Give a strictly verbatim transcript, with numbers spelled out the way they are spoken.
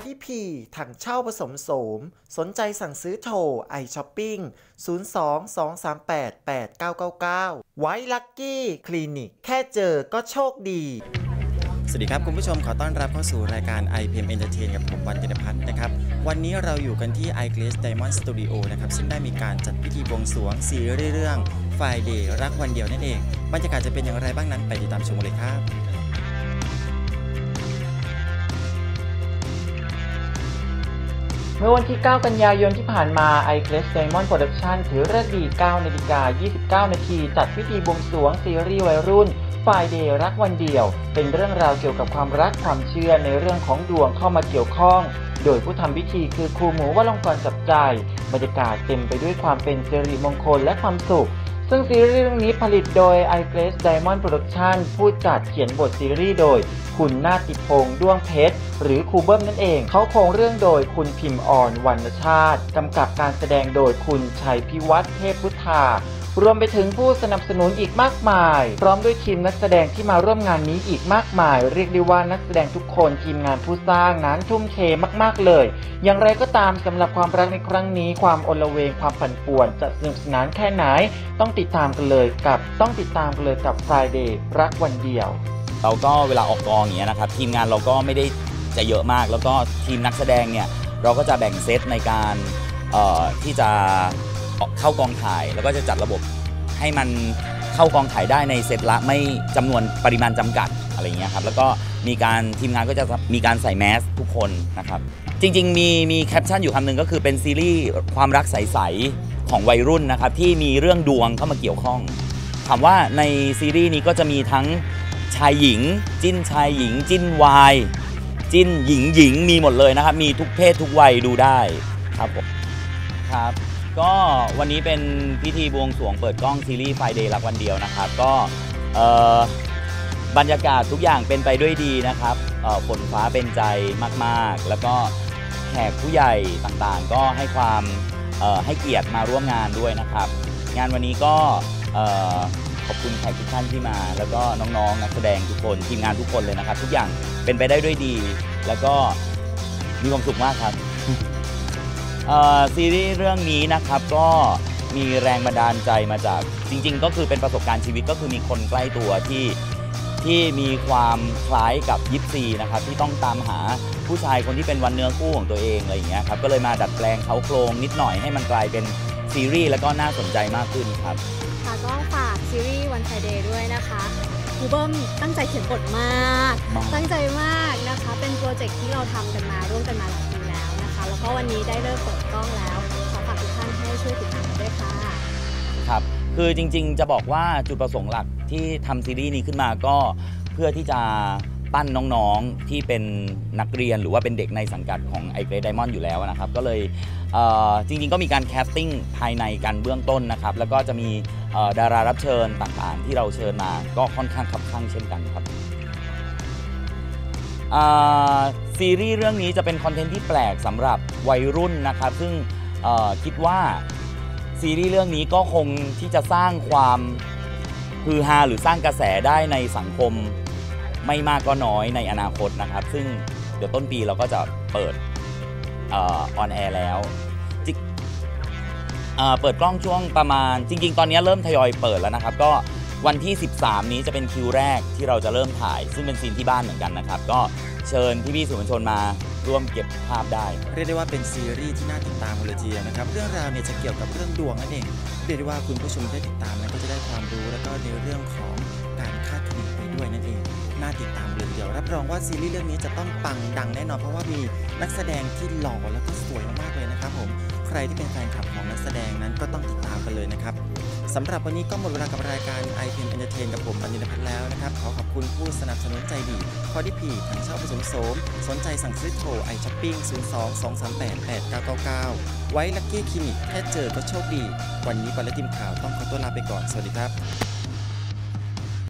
ที่พีถังเช่าผสมโสมสนใจสั่งซื้อโทรไอช้อปปิ้งศูนย์ สอง สอง สาม แปด แปด เก้า เก้า เก้าไว้ลัคกี้คลินิกแค่เจอก็โชคดีสวัสดีครับคุณผู้ชมขอต้อนรับเข้าสู่รายการ ไอ พี เอ็ม Entertain กับผมวันธินภัทรนะครับวันนี้เราอยู่กันที่ I Glaze Diamond Studio นะครับซึ่งได้มีการจัดพิธีบวงสรวงซีรีส์เรื่อง Friday รักวันเดียวนั่นเองบรรยากาศจะเป็นอย่างไรบ้างนั้นไปติดตามชมเลยครับเมื่อวันที่ เก้า กันยายนที่ผ่านมา I Glaze Diamond Production ถือฤกษ์ดี เก้านาฬิกายี่สิบเก้านาทีจัดพิธีบวงสรวงซีรีส์วัยรุ่น Friday รักวันเดียวเป็นเรื่องราวเกี่ยวกับความรักความเชื่อในเรื่องของดวงเข้ามาเกี่ยวข้องโดยผู้ทำพิธีคือครูหมูวลงกรจับใจบรรยากาศเต็มไปด้วยความเป็นสิริมงคลและความสุขซึ่งซีรีส์เรื่องนี้ผลิตโดย I Glaze Diamond Production ผู้จัดเขียนบทซีรีส์โดยคุณนาติพงษ์ด้วงเพชรหรือครูเบิ้มนั่นเองเขาโครงเรื่องโดยคุณพิมพ์อ่อนวรรณชาติกำกับการแสดงโดยคุณชัยพิวัฒน์เทพพุทธารวมไปถึงผู้สนับสนุนอีกมากมายพร้อมด้วยทีมนักแสดงที่มาร่วมงานนี้อีกมากมายเรียกได้ว่านักแสดงทุกคนทีมงานผู้สร้างนั้นทุ่มเทมากๆเลยอย่างไรก็ตามสำหรับความรักในครั้งนี้ความอลเวงความปั่นป่วนจะสนุกสนานแค่ไหนต้องติดตามกันเลยกับต้องติดตามกันเลยกับ Friday รักวันเดียวเราก็เวลาออกกองอย่างเงี้ยนะครับทีมงานเราก็ไม่ได้จะเยอะมากแล้วก็ทีมนักแสดงเนี่ยเราก็จะแบ่งเซตในการที่จะเข้ากองถ่ายแล้วก็จะจัดระบบให้มันเข้ากองถ่ายได้ในเซตละไม่จำนวนปริมาณจำกัดอะไรเงี้ยครับแล้วก็มีการทีมงานก็จะมีการใส่แมสทุกคนนะครับจริงๆมีมีแคปชั่นอยู่คำหนึ่งก็คือเป็นซีรีส์ความรักใสๆของวัยรุ่นนะครับที่มีเรื่องดวงเข้ามาเกี่ยวข้องถามว่าในซีรีส์นี้ก็จะมีทั้งชายหญิงจิ้นชายหญิงจิ้นวายจิ้นหญิงหญิงมีหมดเลยนะครับมีทุกเพศทุกวัยดูได้ครับผมครับก็วันนี้เป็นพิธีบวงสรวงเปิดกล้องซีรีส์ Friday รักวันเดียวนะครับก็บรรยากาศทุกอย่างเป็นไปด้วยดีนะครับฝนฟ้าเป็นใจมากๆแล้วก็แขกผู้ใหญ่ต่างๆก็ให้ความให้เกียรติมาร่วมงานด้วยนะครับงานวันนี้ก็ขอบคุณแขกทุกท่านที่มาแล้วก็น้องๆนักแสดงทุกคนทีมงานทุกคนเลยนะครับทุกอย่างเป็นไปได้ด้วยดีแล้วก็มีความสุขมากครับซีรีส์เรื่องนี้นะครับก็มีแรงบันดาลใจมาจากจริงๆก็คือเป็นประสบการณ์ชีวิตก็คือมีคนใกล้ตัวที่ที่มีความคล้ายกับยิปซีนะครับที่ต้องตามหาผู้ชายคนที่เป็นวันเนื้อคู่ของตัวเองอะไรอย่างเงี้ยครับก็เลยมาดัดแปลงเขาโครงนิดหน่อยให้มันกลายเป็นซีรีส์แล้วก็น่าสนใจมากขึ้นครับค่ะก็ฝากซีรีส์วัน Friday ด้วยนะคะครูเบิ้มตั้งใจเขียนบทมากตั้งใจมากนะคะเป็นโปรเจกต์ที่เราทำกันมาร่วมกันมาหลายปีแล้วนะคะแล้วก็วันนี้ได้เริ่มเปิดกล้องแล้วขอฝากทุกท่านให้ช่วยติดตามกันด้วยค่ะครับคือจริงๆจะบอกว่าจุดประสงค์หลักที่ทำซีรีส์นี้ขึ้นมาก็เพื่อที่จะปั้นน้องๆที่เป็นนักเรียนหรือว่าเป็นเด็กในสังกัดของ I Glaze Diamond อยู่แล้วนะครับก็เลยจริงๆก็มีการแคสติ้งภายในกันเบื้องต้นนะครับแล้วก็จะมีดารารับเชิญต่างๆที่เราเชิญมาก็ค่อนข้างคับคั่งเช่นกันครับซีรีส์เรื่องนี้จะเป็นคอนเทนต์ที่แปลกสำหรับวัยรุ่นนะครับซึ่งคิดว่าซีรีส์เรื่องนี้ก็คงที่จะสร้างความฮือฮาหรือสร้างกระแสได้ในสังคมไม่มากก็น้อยในอนาคตนะครับซึ่งเดี๋ยวต้นปีเราก็จะเปิดออนแอร์แล้วเปิดกล้องช่วงประมาณจริงๆตอนนี้เริ่มทยอยเปิดแล้วนะครับก็วันที่สิบสามนี้จะเป็นคิวแรกที่เราจะเริ่มถ่ายซึ่งเป็นซีนที่บ้านเหมือนกันนะครับก็เชิญพี่ๆสื่อมวลชนมาร่วมเก็บภาพได้เรียกได้ว่าเป็นซีรีส์ที่น่าติดตามเลยทีเดียวนะครับเรื่องราวเนี่ยจะเกี่ยวกับเรื่องดวงนั่นเองเรียกได้ว่าคุณผู้ชมได้ติดตามแล้วก็จะได้ความรู้แล้วก็ในเรื่องของการคาดคะเนไปด้วยนั่นเองน่าติดตามเลยทีเดียวรับรองว่าซีรีส์เรื่องนี้จะต้องปังดังแน่นอนเพราะว่ามีนักแสดงที่หล่อแล้วก็สวยมากๆเลยนะครับผมใครที่เป็นแฟนคลับของนักแสดงนั้นก็ต้องติดตามกันเลยนะครับสำหรับวันนี้ก็หมดเวลากับรายการ ไอ พี เอ็ม Entertain กับผมวันธินภัทรแล้วนะครับขอขอบคุณผู้สนับสนุนใจดีพอดีพีถังเช่าผสมโสมสนใจสั่งซื้อโทรไอช้อปปิ้งศูนย์ สอง สอง สาม แปด แปด เก้า เก้า เก้าไว้ลัคกี้คลินิกแค่เจอก็โชคดีวันนี้บรรณทีมข่าวต้องขอตัวลาไปก่อนสวัสดีครับ